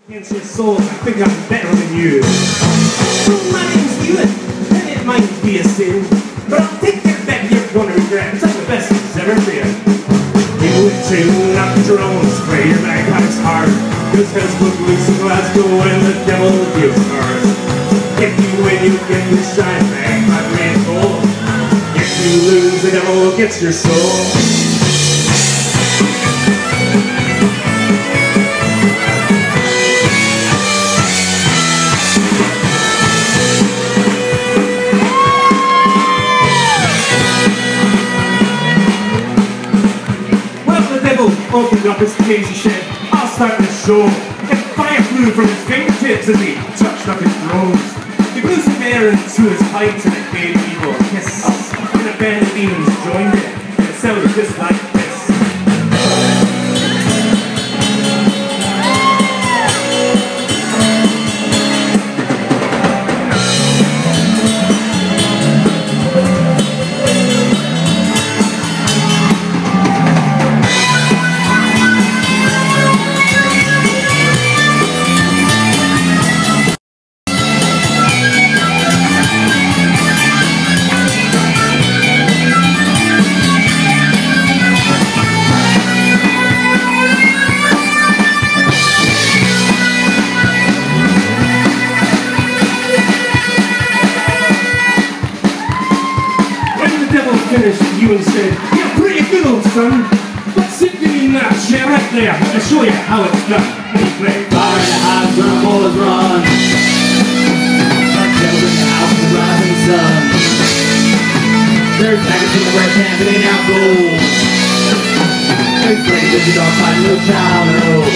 Against your soul, I think I'm better than you. So my name's Ewan, and it might be a sin, but I'll take your bet you're gonna regret. It's like the best it's ever been. You would tune up drones, play your bagpipes hard, cause hell's broke loose in Glasgow and the devil gives hard. If you win, you get your shine back, my red gold. If you lose, the devil gets your soul. Opened up his crazy shed, I'll start the show. And fire flew from his fingertips as he touched up his rose. He blew some air into his pipes and it gave evil a kiss. And a band of demons joined it, and it sounded just like this. Finished, Ewan said, "You're pretty good, old son. Let's sit in that chair right there and show you how it's done." And he played fire in the house where the boys run. A devil in the house with the rising sun. There's maggots in the red pants that ain't out gold. There's brains in the dark side, no child knows.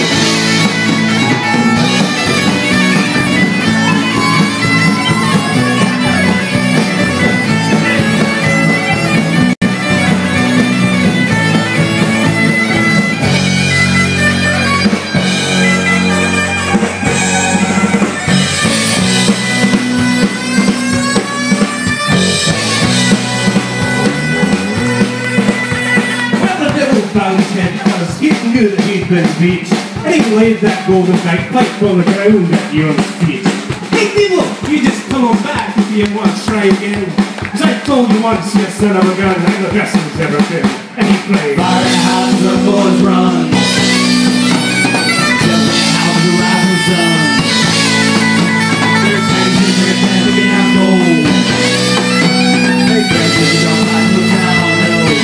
Found his head because he knew that he'd been beat, and he laid that golden bagpipe on the ground at Ewan's feet. "Hey people, you just come on back if you want to try again, cause I told you once, you son of a gun, I'm the best there's ever been." And he played fire in the house where the boys run. Devil in the house with the rising sun. There's things in their pants that ain't out gold. There's things in the dark side, no child knows.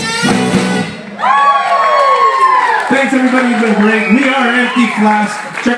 Thanks everybody, you've been great. We are Empty Flask.